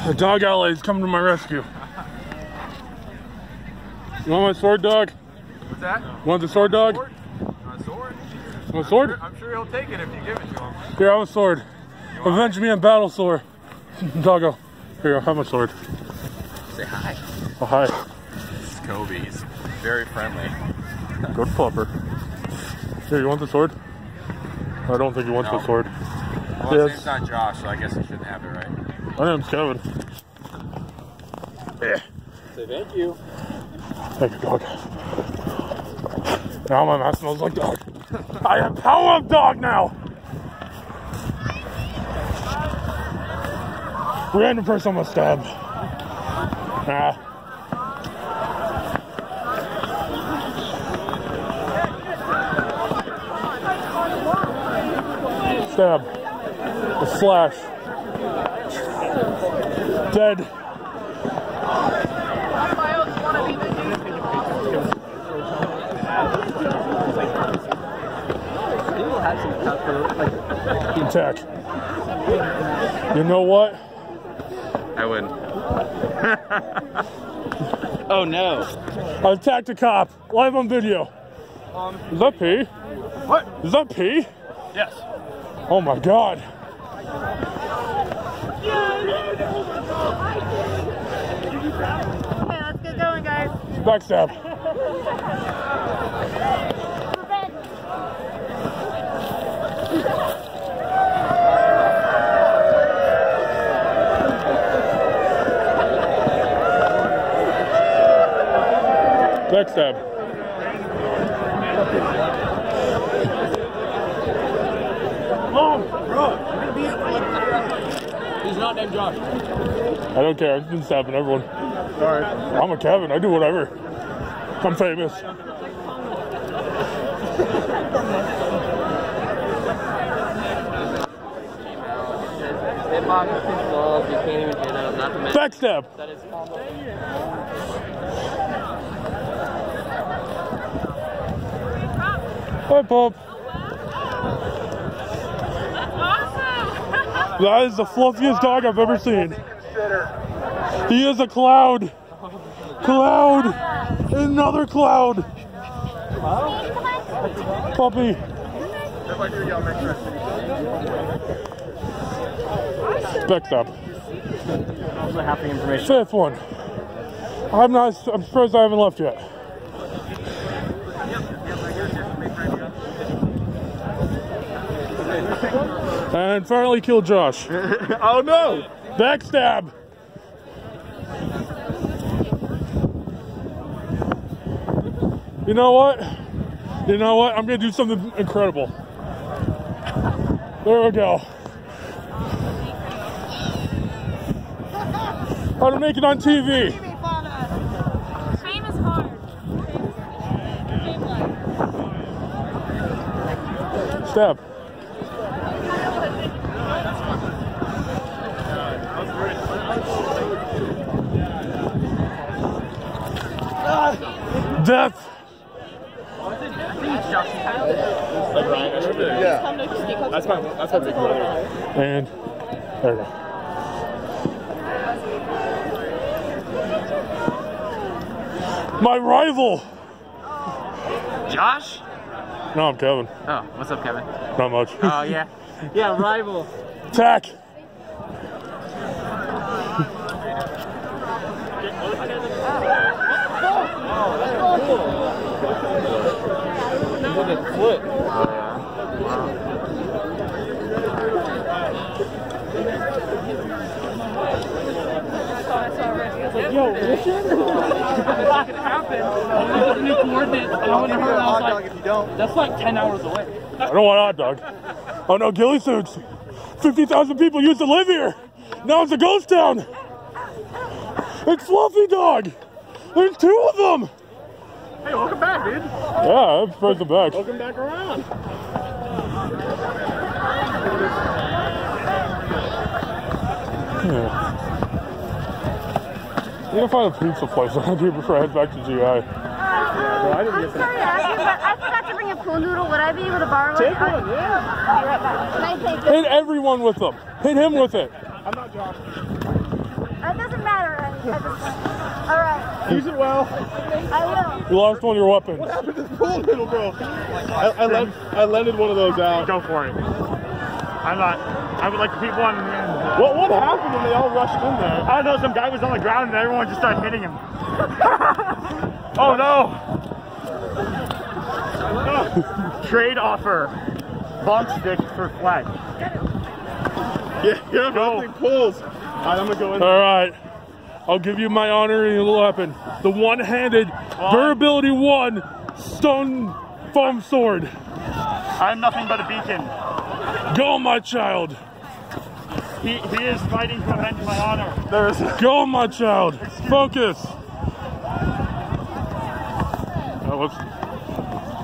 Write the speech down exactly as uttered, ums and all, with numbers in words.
A dog alley is coming to my rescue. You want my sword, dog? What's that? You want the sword, dog? Sword? You want a sword? You want a sword? I'm sure, I'm sure he'll take it if you give it to him. Here, I have a sword. Avenge me on battle sore. Doggo. Here, have my sword. Say hi. Oh, hi. This is Kobe. He's very friendly. Good flopper. Here, you want the sword? I don't think he wants No. the sword. Well, his Yes. name's not Josh, so I guess he shouldn't have it, right? My name's Kevin. Yeah. Say thank you. Thank you, dog. Now my mouth smells like dog. I am power of dog now! Random person I'm gonna stab. Nah. Stab. A slash. Dead. Attack. You know what? I win. Oh no. I attacked a cop. Live on video. Um, Is that pee? What? Is that pee? Yes. Oh my god. Okay, let's get going, guys. Backstab. Backstab. Mom, bro. He's not named Josh. I don't care. I've been stabbing everyone. Sorry. I'm a Kevin. I do whatever. I'm famous. Hitbox is too slow, you can't even hit him, not to mention Backstab. that is combo. Hi, Pop. That is the fluffiest dog I've ever seen. He is a cloud. Cloud. Another cloud. Puppy. Backstab. Half the information. Fifth one. I'm not. I'm surprised I haven't left yet. And finally killed Josh. Oh no! Backstab. You know what? You know what? I'm gonna do something incredible. There we go. How to make it on T V. Fame is hard. Stab. Death. Yeah. That's my that's my big brother. And there we go. My rival. Josh? No, I'm Kevin. Oh, what's up, Kevin? Not much. Oh, yeah. Yeah, rival. Attack. Foot. Yo, listen. It's not gonna happen. I put new coordinates, and I went to her, and I was like, if you don't. that's like ten hours away. I don't want hot dog. Oh no, ghillie suits. fifty thousand people used to live here. Now it's a ghost town. It's Fluffy Dog. There's two of them. Hey, welcome back, dude. Yeah, I'm surprised I'm back. Welcome back around. Yeah. I'm gonna find a pizza place around here before I head back to G I. Uh, I'm sorry to ask you, but I forgot to bring a pool noodle. Would I be able to borrow it? Take one, yeah. I'll be right back. Can I take it? Hit everyone with them. Hit him with it. I'm not Josh. It doesn't matter at this point. All right. Use it well. I will. You lost one of your weapons. What happened to the pool noodle, bro? I, I, lent, I lended one of those out. Go for it. I'm not. I would like to keep one in the end. What, what happened when they all rushed in there? I don't know, some guy was on the ground and everyone just started hitting him. Oh no! Trade offer. Bump stick for flag. Yeah, yeah, everything pulls. All right, I'm gonna go in there. All right. I'll give you my honor and your weapon. The one-handed, durability one, stone foam sword. I'm nothing but a beacon. Go, my child. He, he is fighting to avenge my honor. There's Go, my child. Focus. Oh, whoops.